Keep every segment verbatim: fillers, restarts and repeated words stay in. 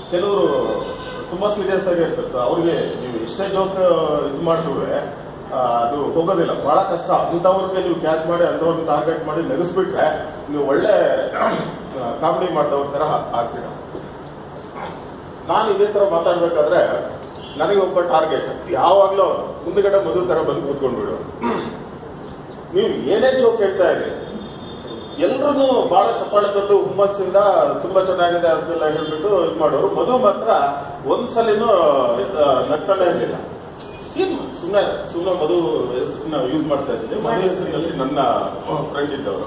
ಕೆಲವರು ತುಂಬಾ ಸೀರಿಯಸ್ ಆಗಿ ಇರ್ತದೆ, ಅವ್ರಿಗೆ ನೀವು ಎಷ್ಟೇ ಜೋಕ್ ಇದು ಮಾಡಿದ್ರು ಅದು ಹೋಗೋದಿಲ್ಲ, ಬಹಳ ಕಷ್ಟ. ಅಂಥವ್ರಿಗೆ ನೀವು ಕ್ಯಾಚ್ ಮಾಡಿ ಅಂಥವ್ರನ್ನ ಟಾರ್ಗೆಟ್ ಮಾಡಿ ನಗಿಸ್ಬಿಟ್ರೆ ನೀವು ಒಳ್ಳೆ ಕಾಮಿಡಿ ಮಾಡಿದವ್ರ ತರ ಆಗ್ತೀರ. ನಾನು ಇದೇ ತರ ಮಾತಾಡ್ಬೇಕಾದ್ರೆ ನನಗೆ ಒಬ್ಬ ಟಾರ್ಗೆಟ್, ಯಾವಾಗ್ಲೂ ಮುಂದ್ಗಡೆ ಮದುವೆ ತರ ಬಂದು ಕೂತ್ಕೊಂಡ್ಬಿಡು, ನೀವು ಏನೇ ಜೋಕ್ ಹೇಳ್ತಾ ಇದ್ರಿ ಎಲ್ರೂ ಬಹಳ ಚಪ್ಪಾಳೆ ತೊಟ್ಟು ಹುಮ್ಮಸ್ಸಿಂದ ತುಂಬಾ ಚೆನ್ನಾಗಿದೆ ಅಂತೆಲ್ಲ ಹೇಳ್ಬಿಟ್ಟು ಇದು ಮಾಡೋರು. ಮಧು ಮಾತ್ರ ಒಂದ್ಸಲಿನೂ ನಗ್ತಾನೆ ಇರಲಿಲ್ಲ. ಏನು ಸುಮ್ಮನೆ ಸುಮ್ಮನೆ ಮಧು ಹೆಸರನ್ನ ಯೂಸ್ ಮಾಡ್ತಾ ಇದ್ದೀನಿ, ಮಧು ಹೆಸರಿನಲ್ಲಿ ನನ್ನ ಫ್ರೆಂಡ್ ಇದ್ದವರು.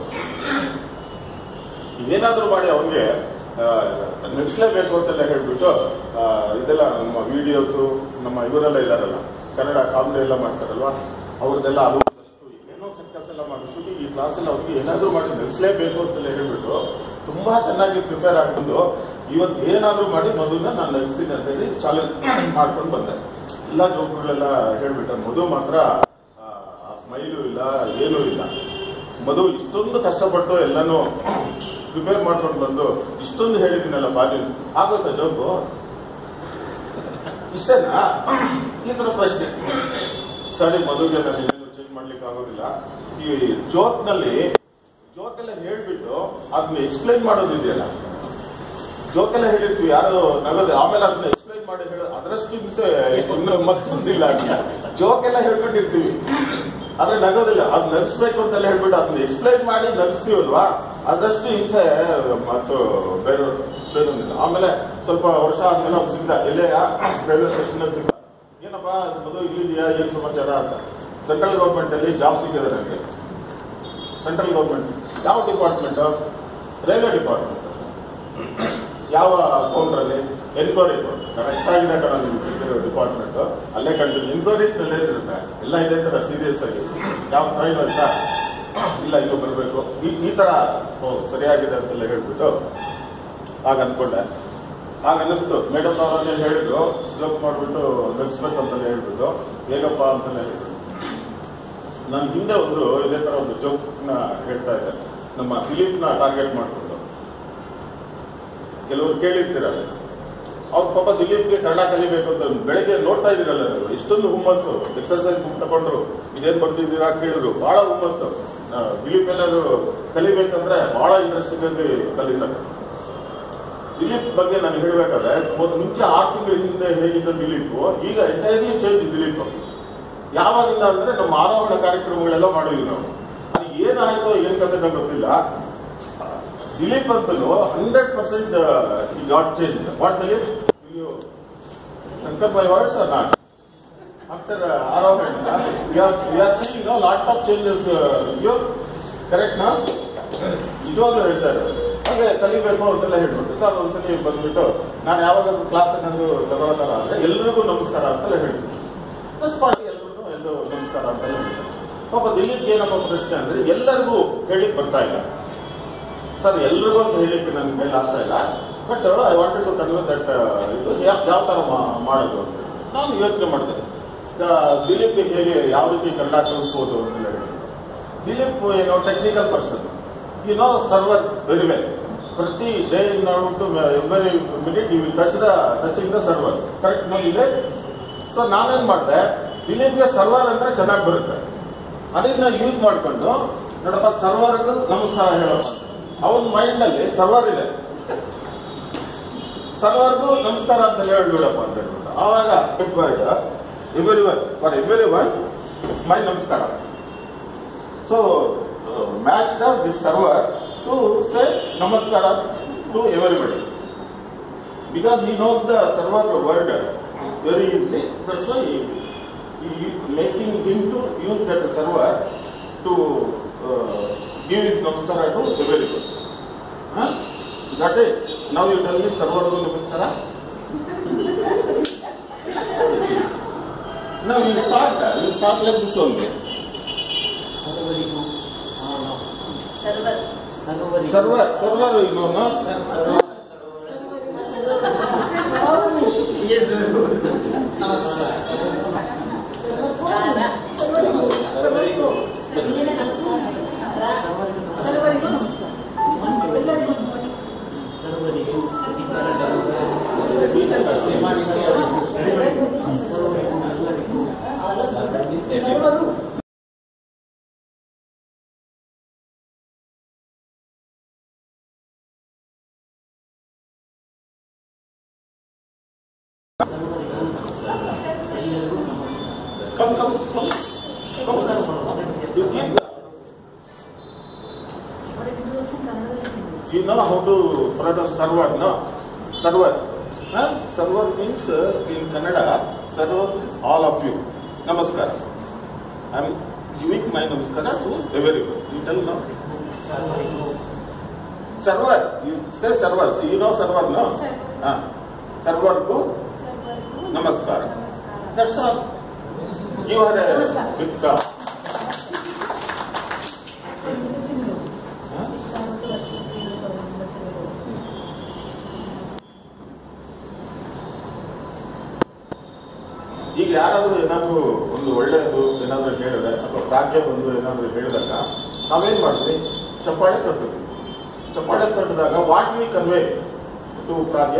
ಏನಾದ್ರೂ ಮಾಡಿ ಅವನಿಗೆ ನಗಿಸ್ಲೇಬೇಕು ಅಂತೆಲ್ಲ ಹೇಳ್ಬಿಟ್ಟು ಇದೆಲ್ಲ ನಮ್ಮ ವಿಡಿಯೋಸು ನಮ್ಮ ಇವರೆಲ್ಲ ಇದಾರಲ್ಲ ಕನ್ನಡ ಕಾಮಿಡಿ ಎಲ್ಲ ಮಾಡ್ತಾರಲ್ವಾ, ಅವ್ರದ್ದೆಲ್ಲ ಅದು ಏನೋ ಸರ್ಕಸ್ ಎಲ್ಲ ಮಾಡಿಸ್ಬಿಟ್ಟು ಈ ಕ್ಲಾಸಲ್ಲಿ ಅವ್ರಿಗೆ ಏನಾದ್ರೂ ಮಾಡಿ ನಗಿಸ್ಲೇಬೇಕು ಅಂತೆಲ್ಲ ಹೇಳ್ಬಿಟ್ಟು ತುಂಬಾ ಚೆನ್ನಾಗಿ ಪ್ರಿಪೇರ್ ಆಗ್ಬಂದು ಇವತ್ತು ಏನಾದ್ರೂ ಮಾಡಿ ಮಧುನ ನಾನು ನಗಿಸ್ತೀನಿ ಅಂತ ಹೇಳಿ ಚಾಲೆಂಜ್ ಮಾಡ್ಕೊಂಡು ಬಂದೆ. ಎಲ್ಲ ಜೋಕುಗಳೆಲ್ಲ ಹೇಳ್ಬಿಟ್ಟ. ಮಧು ಮಾತ್ರ ಆ ಸ್ಮೈಲು ಇಲ್ಲ, ಏನೂ ಇಲ್ಲ. ಮಧು ಇಷ್ಟೊಂದು ಕಷ್ಟಪಟ್ಟು ಎಲ್ಲಾನು ಪ್ರಿಪೇರ್ ಮಾಡ್ಕೊಂಡು ಬಂದು ಇಷ್ಟೊಂದು ಹೇಳಿದ್ದೀನಲ್ಲ ಬಾಜು ಆಗೋಯ್ತಾ ಜೋಕು? ಇಷ್ಟೇನಾ? ಈ ತರ ಪ್ರಶ್ನೆ. ಸರಿ, ಮಧುಗೆ ನಾನು ಚೇಂಜ್ ಮಾಡ್ಲಿಕ್ಕೆ ಆಗೋದಿಲ್ಲ. ಈ ಜೋಕ್ ನಲ್ಲಿ ಜೋಕ್ ಎಲ್ಲ ಹೇಳ್ಬಿಟ್ಟು ಅದನ್ನ ಎಕ್ಸ್ಪ್ಲೈನ್ ಮಾಡೋದಿದೆಯಲ್ಲ, ಜೋಕ್ ಎಲ್ಲ ಹೇಳಿರ್ತೀವಿ ಯಾರು ನಗದು, ಆಮೇಲೆ ಅದನ್ನ ಎಕ್ಸ್ಪ್ಲೈನ್ ಮಾಡಿ ಹೇಳೋದು ಅದರಷ್ಟು ಹಿಂಸೆ ಮತ್ತೊಂದಿಲ್ಲ. ಜೋಕ್ ಎಲ್ಲ ಹೇಳ್ಬಿಟ್ಟಿರ್ತೀವಿ ಆದ್ರೆ ನಗೋದಿಲ್ಲ, ಅದ್ ನಗಿಸ್ಬೇಕು ಅಂತೆಲ್ಲ ಹೇಳ್ಬಿಟ್ಟು ಅದನ್ನ ಎಕ್ಸ್ಪ್ಲೈನ್ ಮಾಡಿ ನಗಿಸ್ತೀವಲ್ವಾ, ಅದಷ್ಟು ಹಿಂಸೆ ಮತ್ತು ಬೇರೆ ಬೇರೊಂದಿಲ್ಲ. ಆಮೇಲೆ ಸ್ವಲ್ಪ ವರ್ಷ ಆದ್ಮೇಲೆ ಅವ್ನು ಸಿಗ್ದ, ಎಲ್ಲೇ ರೈಲ್ವೆ ಸ್ಟೇಷನ್ ಅಲ್ಲಿ ಸಿಗ್ದ, ಏನಪ್ಪಾ ಮಧು ಇಲ್ಲಿದೆಯಾ, ಏನ್ ಸಮಾಚಾರ ಅಂತ. ಸೆಂಟ್ರಲ್ ಗೌರ್ಮೆಂಟ್ ಅಲ್ಲಿ ಜಾಬ್ ಸಿಕ್ಕಿದೆ ನನಗೆ. ಸೆಂಟ್ರಲ್ ಗೌರ್ಮೆಂಟ್ ಯಾವ ಡಿಪಾರ್ಟ್ಮೆಂಟ್? Railway department. ಯಾವ ಕೌಂಟರ್ ಅಲ್ಲಿ? ಎನ್ಕ್ವೈರಿ. ಕರೆಕ್ಟ್ ಆಗಿದೆ ಕಣ ನಿಮ್ಗೆ ಸಿಕ್ಕಿರೋ ಡಿಪಾರ್ಟ್ಮೆಂಟ್, ಅಲ್ಲೇ ಕಂಡು ಎನ್ಕ್ವೈರೀಸ್ ನಲ್ಲೇ ಇರುತ್ತೆ, ಎಲ್ಲ ಇದೆ ತರ ಸೀರಿಯಸ್ ಆಗಿ. ಯಾವ ಟ್ರೈನ್ ಆಯ್ತಾ? ಇಲ್ಲ, ಇಲ್ಲೂ ಬರಬೇಕು, ಈ ಈ ತರ ಸರಿಯಾಗಿದೆ ಅಂತೆಲ್ಲ ಹೇಳ್ಬಿಟ್ಟು ಆಗ ಅನ್ಕೊಂಡೆ. ಆಗ ಅನ್ನಿಸ್ತು, ಮೇಡಮ್ ಅವರನ್ನೇ ಹೇಳಿದ್ರು ಜೋಕ್ ಮಾಡ್ಬಿಟ್ಟು ನಗಿಸ್ಬೇಕಂತೆಲ್ಲ ಹೇಳ್ಬಿಟ್ಟು ಹೇಗಪ್ಪ ಅಂತೆಲ್ಲ ಹೇಳಿದ್ರು. ನಾನು ಹಿಂದೆ ಒಂದು ಇದೇ ತರ ಒಂದು ಜೋಕ್ ನ ಹೇಳ್ತಾ ಇದ್ದೆ, ನಮ್ಮ ದಿಲೀಪ್ ನ ಟಾರ್ಗೆಟ್ ಮಾಡ್ಕೊಂಡು. ಕೆಲವರು ಕೇಳಿರ್ತೀರಲ್ಲ, ಅವ್ರ ಪಾಪ ದಿಲೀಪ್ಗೆ ಕನ್ನಡ ಕಲಿಬೇಕು ಅಂತ ಬೆಳಿಗ್ಗೆ ನೋಡ್ತಾ ಇದ್ದೀರಲ್ಲ ನೀವು, ಇಷ್ಟೊಂದು ಹುಮ್ಮಸ್ಸು. ಎಕ್ಸರ್ಸೈಸ್ ಬುಕ್ ತಗೊಂಡ್ರು, ಇದೇನ್ ಬರ್ತಿದ್ದೀರಾ ಕೇಳಿದ್ರು, ಬಹಳ ಹುಮ್ಮಸ್ಸು. ದಿಲೀಪ್ ಏನಾದ್ರು ಕಲಿಬೇಕಂದ್ರೆ ಬಹಳ ಇಂಟ್ರೆಸ್ಟಿಂಗ್ ಆಗಿ ಕಲಿತಾರೆ. ದಿಲೀಪ್ ಬಗ್ಗೆ ನಾನು ಹೇಳ್ಬೇಕಾದ್ರೆ ಮುಂಚೆ ಆರು ತಿಂಗಳ ಹಿಂದೆ ಹೇಗಿದ್ದ ದಿಲೀಪ್ ಈಗ ಎಂಟೈರ್ಲಿ ಚೇಂಜ್ ದಿಲೀಪ್. ಯಾವಾಗಿಂದ ಅಂದ್ರೆ ನಮ್ಮ ಆರೋಹಣ ಕಾರ್ಯಕ್ರಮಗಳೆಲ್ಲ ಮಾಡಿದ್ವಿ ನಾವು. ಅದು ಏನಾಯ್ತೋ ಏನ್ ಕತೆ ನಂಗೆ ಗೊತ್ತಿಲ್ಲ. ದಿಲೀಪ್ ಅಂತಲೂ ಹಂಡ್ರೆಡ್ ಪರ್ಸೆಂಟ್ ಈ got change. What Dilip, you concur my words are not? After Arohana we are we are seeing now lot of changes. You correct ನಾ? ನಿಜವಾಗ್ಲೂ ಹೇಳ್ತಾರೆ. ಹಾಗೆ ಕಲಿಬೇಕು ಅಂತೆಲ್ಲ ಹೇಳ್ಬಿಟ್ಟು ಸರ್ ಒಂದ್ಸಲಿ ಬಂದ್ಬಿಟ್ಟು ನಾನು ಯಾವಾಗಾದ್ರೂ ಕ್ಲಾಸ್ ಏನಾದ್ರು ತಗೊಳ್ಳೋದಾರ ಅಂದ್ರೆ ಎಲ್ರಿಗೂ ನಮಸ್ಕಾರ ಅಂತೆಲ್ಲ ಹೇಳ್ತೀನಿ. ಪ್ಲಸ್ ಪಾರ್ಟಿ ಎಲ್ರಿಗೂ ಎಲ್ಲರೂ ನಮಸ್ಕಾರ ಅಂತೆಲ್ಲ ಹೇಳ್ತಾರೆ. ಪಾಪ ದಿಲೀಪ್ ಏನಪ್ಪ ಪ್ರಶ್ನೆ ಅಂದ್ರೆ ಎಲ್ಲರಿಗೂ ಹೇಳಿಕ್ ಬರ್ತಾ ಇಲ್ಲ ಸರ್, ಎಲ್ರಿಗೂ ಅಂತ ಹೇಳಿಕ್ಕೆ ನನ್ನ ಕೈಲಿ ಆಗ್ತಾ ಇಲ್ಲ. But I wanted to convey that ಇದು ಯಾವ ತರ ಮಾಡೋದು ಅಂತ ನಾನು ಯೋಚನೆ ಮಾಡಿದೆ. ದಿಲೀಪ್ಗೆ ಹೇಗೆ ಯಾವ ರೀತಿ ಕನ್ನಡ ಕಲಿಸ್ಬೋದು ಅಂತ ಹೇಳಿ. ದಿಲೀಪ್ ಏನೋ technical person, you know server very well. ಪ್ರತಿ day in order to every minute you will touch the touching the server. Correct ನೋಡಿದೆ. ಸೊ ನಾನೇನ್ ಮಾಡಿದೆ, ದಿಲೀಪ್ಗೆ ಸರ್ವರ್ ಅಂದ್ರೆ ಚೆನ್ನಾಗಿ ಬರುತ್ತೆ, ಅದನ್ನ ಯೂಸ್ ಮಾಡ್ಕೊಂಡು ನೋಡಪ್ಪ ಸರ್ವರ್ಗೂ ನಮಸ್ಕಾರ ಹೇಳಪ್ಪ. ಅವನ ಮೈಂಡ್ ನಲ್ಲಿ ಸರ್ವರ್ ಇದೆ, ಸರ್ವರ್ಗೂ ನಮಸ್ಕಾರ ಅಂತ ಹೇಳ್ಬಿಡಪ್ಪ ಅಂತ ಹೇಳ್ಬಿಟ್ಟು ಆವಾಗ every one for every one my namaskara. So match the this server to say namaskara to everybody because he knows the server word very easily. That's why making him to use that server to give his namaskara to everybody. Huh? Got it? Now you tell me sarvargu namaskara. Now you start that. You start like this only. Sarvarigu. Server. Server. Server. You know, no? Yes, sir. Namaskara. Namaskara. Sarvarigu. ಸರ್ವರಿಗೂ ನಮಸ್ಕಾರ. ಎಲ್ಲರಿಗೂ ಈ ಸರ್ವರು Come, come, come. Come. You keep that. You know how to pronounce server, no? Server. Huh? Server means uh, in Kannada, server is all of you. Namaskar. I am giving my namaskar to everyone. You tell no? Server. You say server. So you know server, no? Huh? Server ko namaskar. That's all. You are a big star. ಈಗ ಯಾರಾದರೂ ಏನಾದರೂ ಒಂದು ಒಳ್ಳೆಯದು ಏನಾದರೂ ಹೇಳಿದ್ರೆ ಅಥವಾ ಪ್ರಾಜ್ಞೆ ಬಂದು ಏನಾದರೂ ಹೇಳಿದಾಗ ನಾವೇನ್ ಮಾಡ್ತೀವಿ? ಚಪ್ಪಾಳೆ ತಟ್ಟುತ್ತೀವಿ. ಚಪ್ಪಾಳೆ ತಟ್ಟಿದಾಗ what we convey to praise?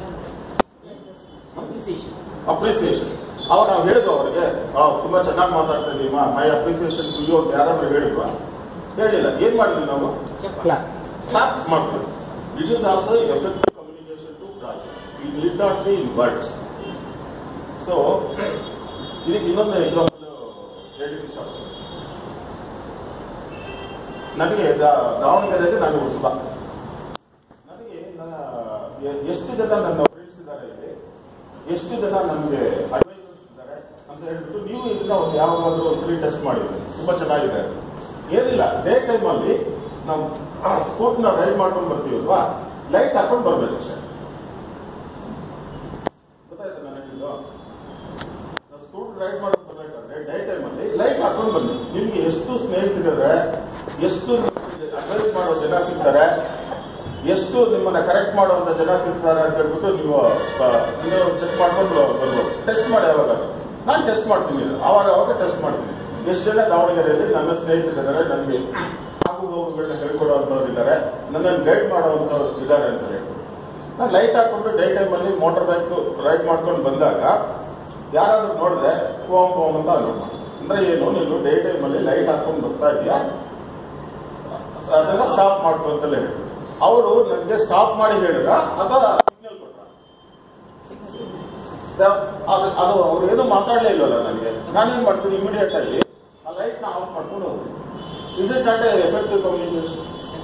Appreciation. ಅವಾಗ ನಾವು ಹೇಳಿದ್ವು ಅವರಿಗೆ ತುಂಬಾ ಚೆನ್ನಾಗಿ ಮಾತಾಡ್ತಾ ಇದೀವಿ, ಮೈ ಅಪ್ರಿಸಿಯೇಷನ್ ಟು ಯು ಅಂತ ಯಾರಾದ್ರೂ ಹೇಳಿದ್ವಾ? ಹೇಳಿಲ್ಲ. ಏನ್ ಮಾಡಿದ್ವಿ ನಾವು? ಕ್ಲಾಪ್ ಮಾಡ್ತೀವಿ. It is also effective communication to praise. It need not be in words. So ಇದಕ್ಕೆ ಇನ್ನೊಂದು ಎಕ್ಸಾಂಪಲ್ ಹೇಳಲಿಕ್ಕೆ ಇಷ್ಟಪಡ್ತೀನಿ. ನನಗೆ ದಾವಣಗೆರೆಯಲ್ಲಿ ನಾನು ಉತ್ಸವ, ನನಗೆ ಎಷ್ಟು ಜನ ನನ್ನ ಫ್ರೆಂಡ್ಸ್ ಇದ್ದಾರೆ ಇಲ್ಲಿ, ಎಷ್ಟು ಜನ ನಮಗೆ ಅಡ್ವೈಸರ್ಸ್ ಇದ್ದಾರೆ ಅಂತ ಹೇಳ್ಬಿಟ್ಟು ನೀವು ಇದನ್ನ ಒಂದು ಯಾವಾಗಾದ್ರೂ ಒಂದ್ಸರಿ ಟೆಸ್ಟ್ ಮಾಡಿದ್ರಿ. ತುಂಬಾ ಚೆನ್ನಾಗಿದೆ. ಏನಿಲ್ಲ, ಡೇ ಟೈಮ್ ಅಲ್ಲಿ ನಾವು ಸ್ಕೂಟ್ನ ರೈಡ್ ಮಾಡ್ಕೊಂಡು ಬರ್ತೀವಲ್ವಾ, ಲೈಟ್ ಹಾಕೊಂಡು ಬರ್ಬೇಕು ಅಷ್ಟೇ. ಗೊತ್ತಾಯ್ತಾ ನನಗಿದ್ದು? ನಾವು ಸ್ಕೂಟ್ ರೈಡ್ ಮಾಡ್ಕೊಂಡು ಬರ್ಬೇಕಾದ್ರೆ ಡೇ ಟೈಮ್ ಅಲ್ಲಿ ಲೈಟ್ ಹಾಕೊಂಡು ಬನ್ನಿ. ನಿಮ್ಗೆ ಎಷ್ಟು ಸ್ನೇಹಿತರಿದ್ರೆ, ಎಷ್ಟು ಅಡ್ವೈಸ್ ಮಾಡೋ ಜನ ಸಿಗ್ತಾರೆ, ಎಷ್ಟು ನಿಮ್ಮನ್ನ ಕರೆಕ್ಟ್ ಮಾಡುವಂತ ಜನ ಸಿಗ್ತಾರೆ ಅಂತ ಹೇಳ್ಬಿಟ್ಟು ನೀವು ನೀವು ಚೆಕ್ ಮಾಡ್ಕೊಂಡು ಬರ್ಬೋದು. ಟೆಸ್ಟ್ ಮಾಡಿ. ಯಾವಾಗ ನಾನು ಟೆಸ್ಟ್ ಮಾಡ್ತೀನಿ, ಆವಾಗ ಅವಾಗ ಟೆಸ್ಟ್ ಮಾಡ್ತೀನಿ. ಎಷ್ಟು ಜನ ದಾವಣಗೆರೆಯಲ್ಲಿ ನನ್ನ ಸ್ನೇಹಿತರಿದ್ದಾರೆ, ನನಗೆ ಆಗು ಹೋಗುಗಳನ್ನ ಹೇಳ್ಕೊಡುವಂಥವ್ರು ಇದ್ದಾರೆ, ನನ್ನನ್ನು ಗೈಡ್ ಮಾಡುವಂಥವ್ರು ಇದ್ದಾರೆ ಅಂತ ಹೇಳ್ಬಿಟ್ಟು ನಾನು ಲೈಟ್ ಹಾಕೊಂಡು ಡೇ ಟೈಮಲ್ಲಿ ಮೋಟರ್ ಬೈಕ್ ರೈಡ್ ಮಾಡ್ಕೊಂಡು ಬಂದಾಗ ಯಾರಾದ್ರೂ ನೋಡಿದ್ರೆ ಕೋಮ್ ಕೋಮ್ ಅಂತ ಅನ್ಕೊಂಡು ಅಂದ್ರೆ ಏನು, ನೀನು ಡೇ ಟೈಮಲ್ಲಿ ಲೈಟ್ ಹಾಕೊಂಡು ಬರ್ತಾ ಇದೆಯಾ, ಅದನ್ನ ಸ್ಟಾಪ್ ಮಾಡ್ಕೊ ಅಂತೆಲ್ಲ ಹೇಳ್ಬಿಟ್ಟು ಅವರು ನನಗೆ ಸ್ಟಾಪ್ ಮಾಡಿ ಹೇಳಿದ್ರ ಅಥವಾ ಸಿಗ್ನಲ್ ಕೊಟ್ರ? ಅದು ಅವ್ರು ಏನು ಮಾತಾಡ್ಲೇ ಇಲ್ವಲ್ಲ ನನಗೆ. ನಾನೇನ್ ಮಾಡ್ತೀನಿ, ಇಮಿಡಿಯೇಟ್ ಆಗಿ ಆ ಲೈಟ್ ನ ಆಫ್ ಮಾಡ್ಕೊಂಡು ಹೋಗ್ತೀನಿ. Is it not a effective communication?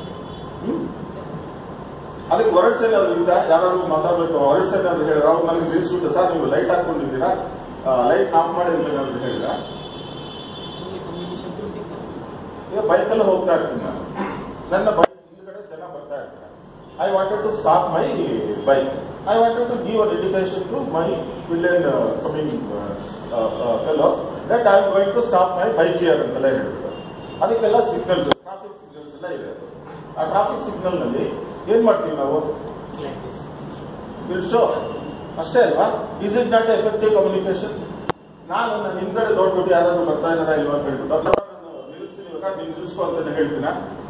ಅದಕ್ಕೆ ವರ್ಡ್ಸ್ ಏನಾದ್ರು ಇಂದ ಯಾರಾದ್ರೂ ಮಾತಾಡ್ಬೇಕು, ವರ್ಡ್ಸ್ ಏನಾದ್ರು ಹೇಳಿದ್ರೆ ಅವ್ರು ನನಗೆ ನಿಲ್ಸ್ಬಿಟ್ಟು ಸರ್ ನೀವು ಲೈಟ್ ಹಾಕೊಂಡಿದ್ದೀರಾ, ಲೈಟ್ ಆಫ್ ಮಾಡಿ ಅಂತ ಏನಾದ್ರು ಹೇಳಿದ್ರ? ಈಗ ಬೈಕಲ್ಲಿ ಹೋಗ್ತಾ ಇರ್ತೀನಿ ನಾನು, ನನ್ನ ಬೈಕ್ ಹಿಂದ್ಗಡೆ ಜನ ಬರ್ತಾ ಇರ್ತಾರೆ. I wanted to stop my bike. I wanted to give an indication to my villain coming fellows that I am going to stop my bike here ಅಂತೆಲ್ಲ ಹೇಳ್ಬಿಟ್ಟು ಅದಕ್ಕೆಲ್ಲ ಸಿಗ್ನಲ್ಸ್, ಟ್ರಾಫಿಕ್ ಸಿಗ್ನಲ್ಸ್ ಎಲ್ಲ ಇದೆ. ಆ ಟ್ರಾಫಿಕ್ ಸಿಗ್ನಲ್ ನಲ್ಲಿ ಏನ್ ಮಾಡ್ತೀವಿ ನಾವು? ಶೋ ಅಷ್ಟೇ ಅಲ್ವಾ? Is it not effective communication? ನಾನು ನನ್ನ ಹಿಂದ್ಗಡೆ ನೋಡ್ಬಿಟ್ಟು ಯಾರಾದ್ರೂ ಬರ್ತಾ ಇದಾರಾ ಇಲ್ವಾ ಅಂತ ಹೇಳ್ಬಿಟ್ಟು ನಾನು ನಿಲ್ಲಿಸ್ತೀನಿ, ಇವಾಗ ನೀನು ನಿಲ್ಲಿಸ್ಕೊ ಅಂತ ಹೇಳ್ತೀನ.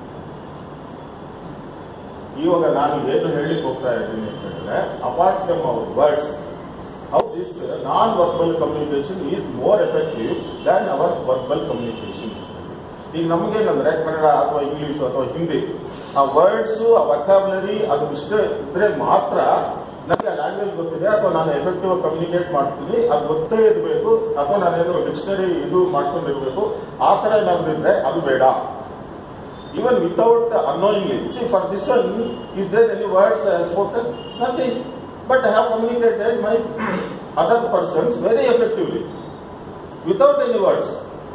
ಇವಾಗ ನಾನು ಏನು ಹೇಳಿಕ್ ಹೋಗ್ತಾ ಇದ್ದೀನಿ ಅಂತ ಹೇಳಿದ್ರೆ, apart from our words, how this non verbal communication is more effective than our verbal communication. ಈಗ ನಮಗೇನಂದ್ರೆ ಕನ್ನಡ ಅಥವಾ ಇಂಗ್ಲಿಷ್ ಅಥವಾ ಹಿಂದಿ, ಆ ವರ್ಡ್ಸ್, ಆ ವೊಕ್ಯಾಬ್ಯುಲರಿ ಅದು ಇಷ್ಟ ಇದ್ರೆ ಮಾತ್ರ ನನಗೆ ಆ ಲ್ಯಾಂಗ್ವೇಜ್ ಗೊತ್ತಿದೆ ಅಥವಾ ನಾನು ಎಫೆಕ್ಟಿವ್ ಕಮ್ಯುನಿಕೇಟ್ ಮಾಡ್ತೀನಿ, ಅದು ಗೊತ್ತೇ ಇರಬೇಕು, ಅಥವಾ ನಾನೇನೋ ಡಿಕ್ಷನರಿ ಇದು ಮಾಡ್ಕೊಂಡಿರ್ಬೇಕು. ಆ ತರ ಏನಾದ್ರಿದ್ರೆ ಅದು ಬೇಡ. Even without unknowingly, see for this one, is there any words I have spoken? Nothing. But I have communicated my other persons very effectively without any words.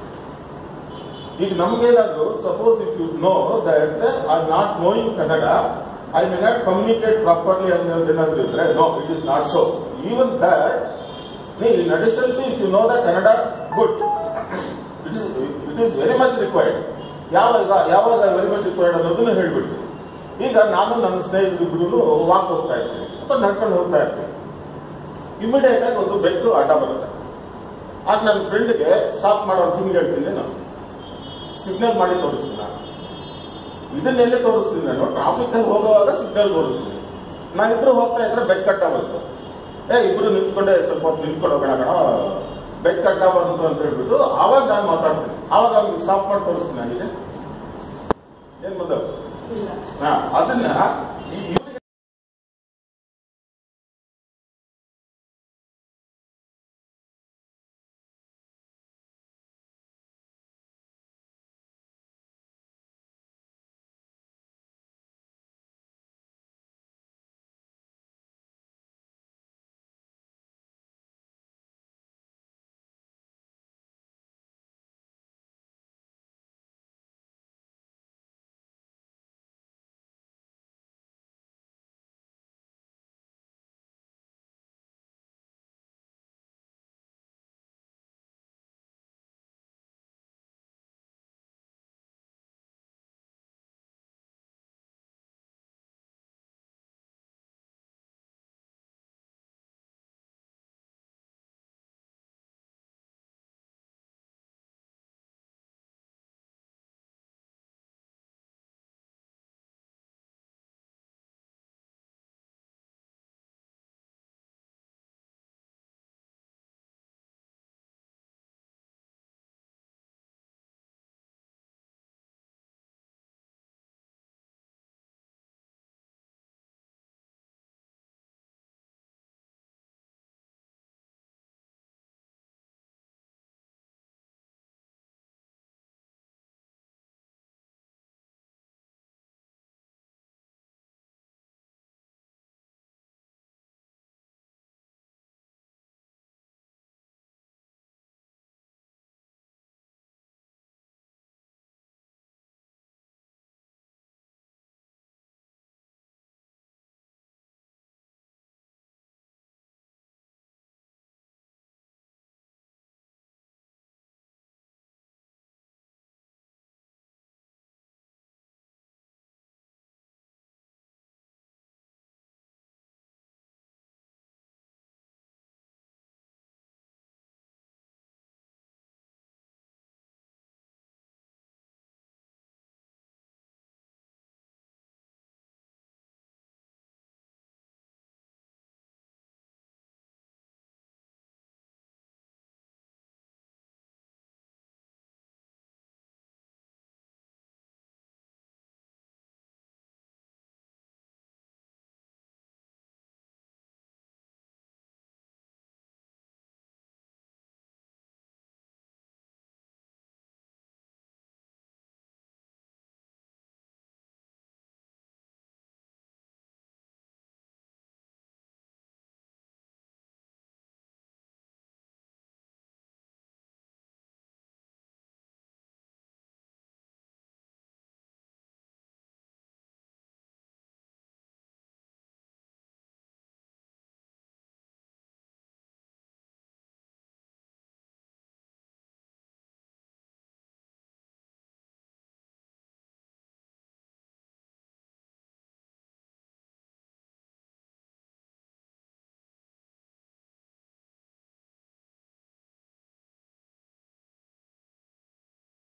ಈಗ ನಮಗೇನಾದ್ರು suppose if you know that I am not knowing Kannada, I may not communicate properly ಅನ್ನೋದೇನಾದ್ರು ಇದ್ರೆ, no it is not so. Even that in addition to if you know the Kannada, good, it is it is very much required. ಯಾವಾಗ ಯಾವಾಗ very much required ಅನ್ನೋದನ್ನು ಹೇಳ್ಬಿಟ್ಟು, ಈಗ ನಾನು ನನ್ನ ಸ್ನೇಹಿತರಿಬ್ರು walk ಹೋಗ್ತಾ ಇರ್ತೀನಿ ಅಥವಾ ನಡ್ಕೊಂಡು ಹೋಗ್ತಾ ಇರ್ತೀನಿ, ಇಮಿಡಿಯೇಟ್ ಆಗಿ ಒಂದು ಬೆಕ್ಕು ಅಡ್ಡ ಬರುತ್ತೆ. ಆಗ ನನ್ನ ಫ್ರೆಂಡ್ಗೆ ಸ್ಟಾಪ್ ಮಾಡೋ ಹಿಂಗೆ ಹೇಳ್ತೀನಿ, ನಾನು ಸಿಗ್ನಲ್ ಮಾಡಿ ತೋರಿಸ್ತೀನಿ. ನಾನು ಇದನ್ನೆಲ್ಲೇ ತೋರಿಸ್ತೀನಿ, ನಾನು ಟ್ರಾಫಿಕ್ ಅಲ್ಲಿ ಹೋಗುವಾಗ ಸಿಗ್ನಲ್ ತೋರಿಸ್ತೀನಿ. ನಾವಿಬ್ರು ಹೋಗ್ತಾ ಇದ್ರೆ ಬೆಕ್ ಕಟ್ಟ ಬಂತು, ಏ ಇಬ್ರು ನಿಂತ್ಕೊಂಡೆ ಸ್ವಲ್ಪ ಹೊತ್ತು ನಿಂತ್ಕೊಂಡು ಹೋಗೋಣ ಕಣ ಬೆಟ್ ಅಡ್ಡ ಬಂತು ಅಂತ ಹೇಳ್ಬಿಟ್ಟು ಆವಾಗ ನಾನು ಮಾತಾಡ್ತೀನಿ. ಆವಾಗ ಅವ್ನಿಗೆ ಸ್ಟಾಪ್ ಮಾಡಿ ತೋರಿಸ್ತೀನಿ ನನಗೆ ಏನ್ ಬಂದ ಹಾ ಅದನ್ನ ಈ